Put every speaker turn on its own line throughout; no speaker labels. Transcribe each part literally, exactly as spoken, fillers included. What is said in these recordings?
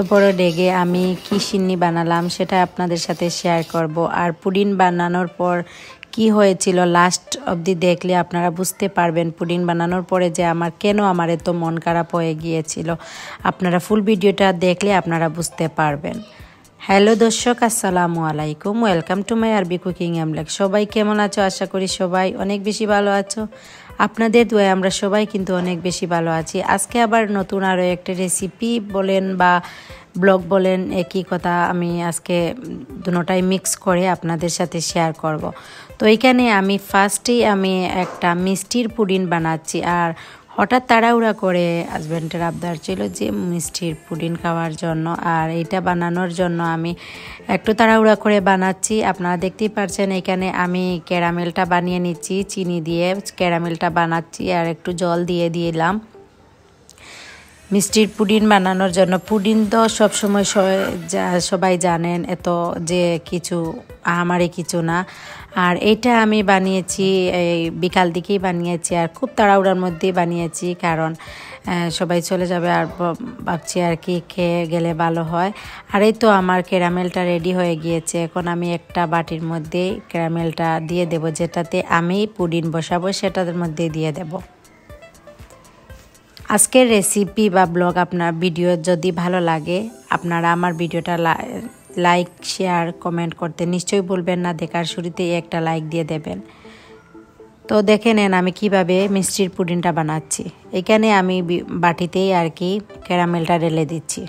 বড় ডেগে আমি কি সিন্নি বানালাম সেটা আপনাদের সাথে শেয়ার করব। আর পুডিং বানানোর পর কি হয়েছিল লাস্ট অবধি দেখলে আপনারা বুঝতে পারবেন পুডিং বানানোর পরে যে আমার কেন আমার এত মন খারাপ হয়ে গিয়েছিল। আপনারা ফুল ভিডিওটা দেখলে আপনারা বুঝতে পারবেন। হ্যালো দর্শক, আসসালামু আলাইকুম, ওয়েলকাম টু মাই আরবি কুকিং এমলেক। সবাই কেমন আছো? আশা করি সবাই অনেক বেশি ভালো আছো। আপনাদের দোয়ায় আমরা সবাই কিন্তু অনেক বেশি ভালো আছি। আজকে আবার নতুন আরও একটা রেসিপি বলেন বা ব্লগ বলেন, একই কথা, আমি আজকে দুটোটাই মিক্স করে আপনাদের সাথে শেয়ার করব। তো এখানে আমি ফার্স্টেই আমি একটা মিষ্টির পুডিং বানাচ্ছি। আর হঠাৎ তাড়াহুড়া করে হাজব্যান্ডের আবদার ছিল যে মিষ্টির পুডিং খাওয়ার জন্য, আর এইটা বানানোর জন্য আমি একটু তাড়াহুড়া করে বানাচ্ছি। আপনারা দেখতেই পাচ্ছেন এখানে আমি ক্যারামেলটা বানিয়ে নিচ্ছি, চিনি দিয়ে ক্যারামেলটা বানাচ্ছি আর একটু জল দিয়ে দিলাম মিষ্টির পুডিং বানানোর জন্য। পুডিং তো সবসময় সবাই জানেন, এত যে কিছু আমারই কিছু না। আর এইটা আমি বানিয়েছি এই বিকাল দিকেই বানিয়েছি, আর খুব তাড়াহুড়ার মধ্যেই বানিয়েছি, কারণ সবাই চলে যাবে আর ভাবছি আর কি খেয়ে গেলে ভালো হয়। আর এই তো আমার ক্যারামেলটা রেডি হয়ে গিয়েছে। এখন আমি একটা বাটির মধ্যে ক্যারামেলটা দিয়ে দেব, যেটাতে আমি পুডিং বসাবো সেটার মধ্যে দিয়ে দেব। আজকের রেসিপি বা ব্লগ আপনার ভিডিও যদি ভালো লাগে আপনারা আমার ভিডিওটা লাইক শেয়ার কমেন্ট করতে নিশ্চয়ই ভুলবেন না। দেখার শুরুতেই একটা লাইক দিয়ে দেবেন। তো দেখে নেন আমি কিভাবে মিষ্টির পুডিংটা বানাচ্ছি। এখানে আমি বাটিতেই আর কি ক্যারামেলটা ঢেলে দিচ্ছি।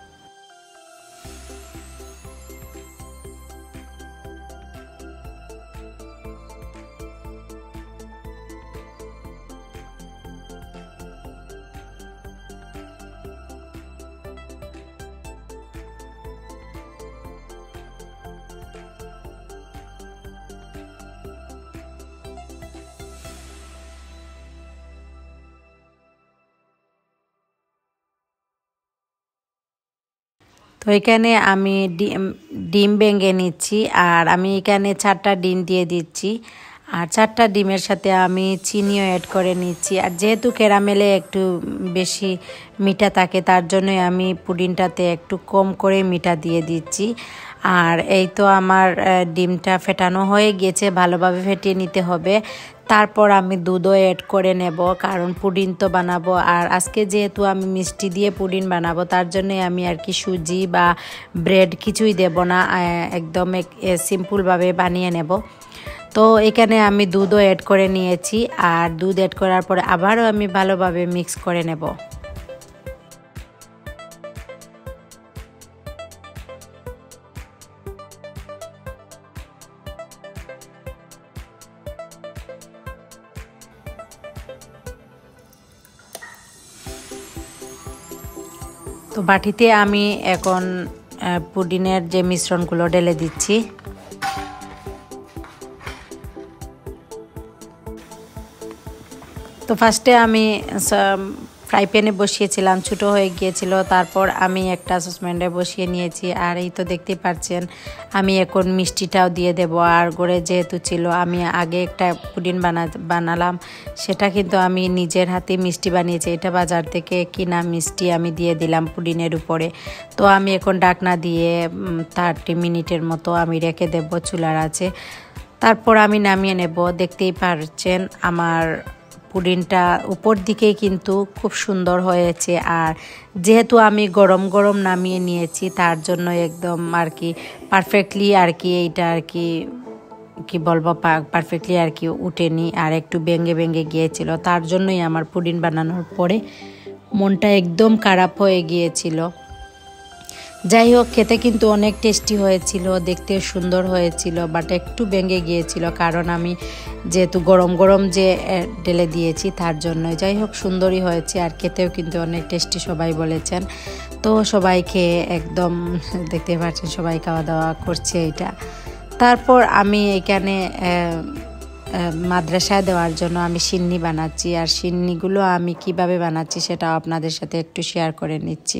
তো এখানে আমি ডিম ডিম ভেঙে নিচ্ছি, আর আমি এখানে চারটা ডিম দিয়ে দিচ্ছি। আর চারটা ডিমের সাথে আমি চিনিও অ্যাড করে নিচ্ছি। আর যেহেতু ক্যারামেলে একটু বেশি মিঠা থাকে, তার জন্য আমি পুডিংটাতে একটু কম করে মিঠা দিয়ে দিচ্ছি। আর এই তো আমার ডিমটা ফেটানো হয়ে গিয়েছে, ভালোভাবে ফেটিয়ে নিতে হবে। তারপর আমি দুধও অ্যাড করে নেব, কারণ পুডিং তো বানাবো। আর আজকে যেহেতু আমি মিষ্টি দিয়ে পুডিং বানাবো, তার জন্য আমি আর কি সুজি বা ব্রেড কিছুই দেব না, একদম সিম্পলভাবে বানিয়ে নেব। তো এখানে আমি দুধও অ্যাড করে নিয়েছি, আর দুধ অ্যাড করার পরে আবারও আমি ভালোভাবে মিক্স করে নেব। তো বাটিতে আমি এখন পুডিংয়ের যে মিশ্রণগুলো ঢেলে দিচ্ছি। তো ফার্স্টে আমি ফ্রাই প্যানে বসিয়েছিলাম, ছোটো হয়ে গিয়েছিল। তারপর আমি একটা সসপ্যানে বসিয়ে নিয়েছি। আর এই তো দেখতে পাচ্ছেন আমি এখন মিষ্টিটাও দিয়ে দেব। আর গড়ে যেহেতু ছিল, আমি আগে একটা পুডিং বানা বানালাম সেটা কিন্তু আমি নিজের হাতে মিষ্টি বানিয়েছি। এটা বাজার থেকে কিনা মিষ্টি আমি দিয়ে দিলাম পুডিংয়ের উপরে। তো আমি এখন ঢাকনা দিয়ে থার্টি মিনিটের মতো আমি রেখে দেব চুলার আছে। তারপর আমি নামিয়ে নেব। দেখতেই পাচ্ছেন আমার পুডিংটা উপর দিকেই কিন্তু খুব সুন্দর হয়েছে। আর যেহেতু আমি গরম গরম নামিয়ে নিয়েছি, তার জন্য একদম আর কি পারফেক্টলি আর কি এইটা আর কি কি বলবো পারফেক্টলি আর কি উঠেনি, আর একটু ভেঙে ভেঙে গিয়েছিল। তার জন্যই আমার পুডিং বানানোর পরে মনটা একদম খারাপ হয়ে গিয়েছিল। যাই হোক, খেতে কিন্তু অনেক টেস্টি হয়েছিল, দেখতে সুন্দর হয়েছিল, বাট একটু ভেঙে গিয়েছিল, কারণ আমি যেহেতু গরম গরম যে ঢেলে দিয়েছি তার জন্য। যাই হোক, সুন্দরই হয়েছে, আর খেতেও কিন্তু অনেক টেস্টি সবাই বলেছেন। তো সবাই খেয়ে একদম দেখতে পাচ্ছেন সবাই খাওয়া দাওয়া করছে এটা। তারপর আমি এখানে মাদ্রাসায় দেওয়ার জন্য আমি সিন্নি বানাচ্ছি। আর সিন্নিগুলো আমি কিভাবে বানাচ্ছি সেটাও আপনাদের সাথে একটু শেয়ার করে নিচ্ছি।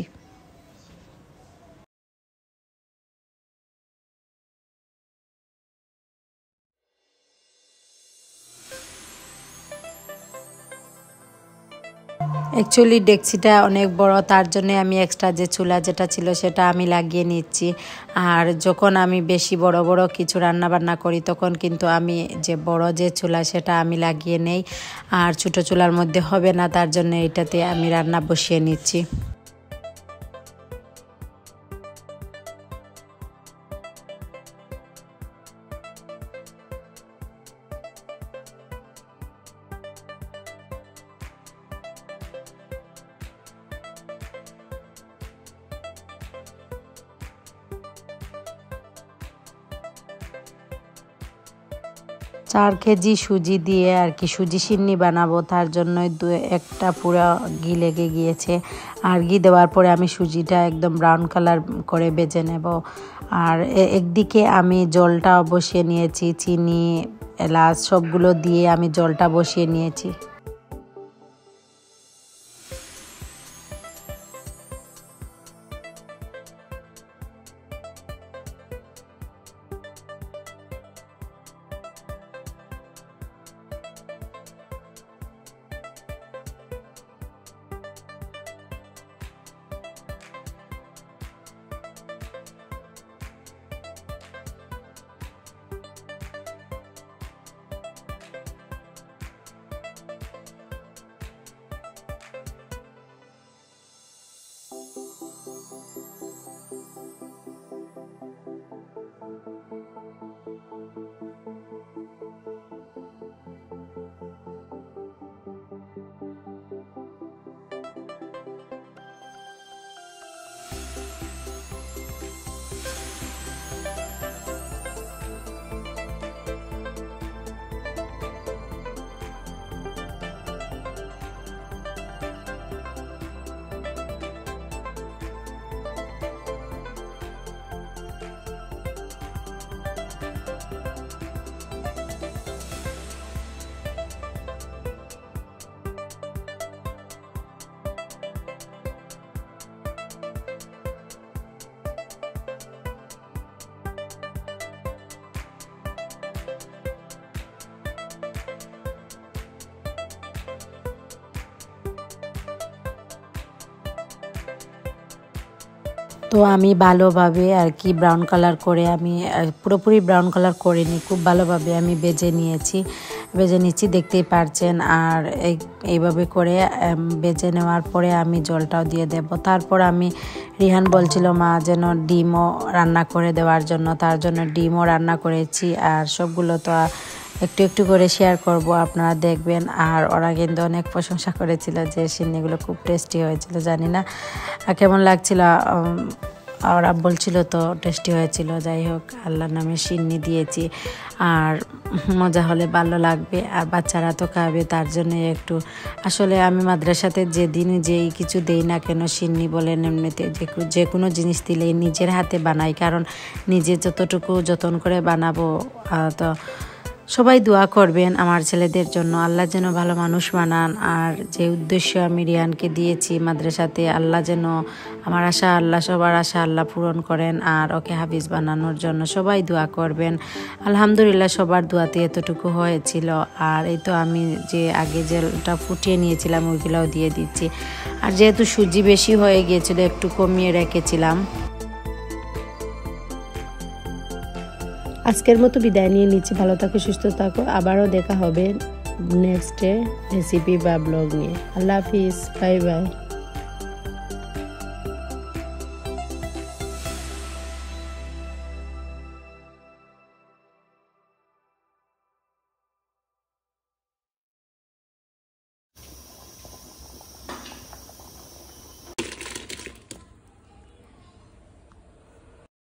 অ্যাকচুয়ালি ডেকচিটা অনেক বড়, তার জন্য আমি এক্সট্রা যে চুলা যেটা ছিল সেটা আমি লাগিয়ে নিচ্ছি। আর যখন আমি বেশি বড় বড় কিছু রান্না বান্না করি তখন কিন্তু আমি যে বড় যে চুলা সেটা আমি লাগিয়ে নেই, আর ছোটো চুলার মধ্যে হবে না, তার জন্য এটাতে আমি রান্না বসিয়ে নিচ্ছি। চার কেজি সুজি দিয়ে আর কি সুজি সিন্নি বানাবো, তার জন্য দু একটা পুরো ঘি লেগে গিয়েছে। আর ঘি দেওয়ার পরে আমি সুজিটা একদম ব্রাউন কালার করে ভেজে নেব। আর একদিকে আমি জলটা বসিয়ে নিয়েছি, চিনি এলাচ সবগুলো দিয়ে আমি জলটা বসিয়ে নিয়েছি। তো আমি ভালোভাবে আর কি ব্রাউন কালার করে আমি পুরোপুরি ব্রাউন কালার করিনি, খুব ভালোভাবে আমি ভেজে নিয়েছি ভেজে নিচ্ছি দেখতেই পারছেন। আর এই এইভাবে করে ভেজে নেওয়ার পরে আমি জলটাও দিয়ে দেব। তারপর আমি রিহান বলছিল মা যেন ডিমও রান্না করে দেওয়ার জন্য, তার জন্য ডিমও রান্না করেছি। আর সবগুলো তো একটু একটু করে শেয়ার করব, আপনারা দেখবেন। আর ওরা কিন্তু অনেক প্রশংসা করেছিল যে সিন্নিগুলো খুব টেস্টি হয়েছিল। জানি না কেমন লাগছিল, ওরা বলছিল তো টেস্টি হয়েছিল। যাই হোক, আল্লাহর নামে সিন্নি দিয়েছি, আর মজা হলে ভালো লাগবে, আর বাচ্চারা তো খাবে, তার জন্য একটু আসলে আমি মাদ্রাসাতে যেদিন যেই কিছু দেই না কেন, সিন্নি বলেন এমনিতে যে কোনো জিনিস দিলেই নিজের হাতে বানাই, কারণ নিজে যতটুকু যত্ন করে বানাবো। তো সবাই দোয়া করবেন আমার ছেলেদের জন্য, আল্লাহ যেন ভালো মানুষ বানান। আর যে উদ্দেশ্য আমি রিয়ানকে দিয়েছি মাদ্রাসাতে, আল্লাহ যেন আমার আশা আল্লাহ সবার আশা আল্লাহ পূরণ করেন, আর ওকে হাফিজ বানানোর জন্য সবাই দোয়া করবেন। আলহামদুলিল্লাহ সবার দোয়াতে এতটুকু হয়েছিল। আর এই তো আমি যে আগে যেটা ফুটিয়ে নিয়েছিলাম ওইগুলোও দিয়ে দিচ্ছি। আর যেহেতু সুজি বেশি হয়ে গিয়েছিল একটু কমিয়ে রেখেছিলাম। আজকের মতো বিদায় নিয়ে নিচ্ছি, ভালো থাকো সুস্থ থাকো, আবারও দেখা হবে নেক্সট রেসিপি বা ব্লগ নিয়ে। আল্লাহ হাফিজ, বাই বাই।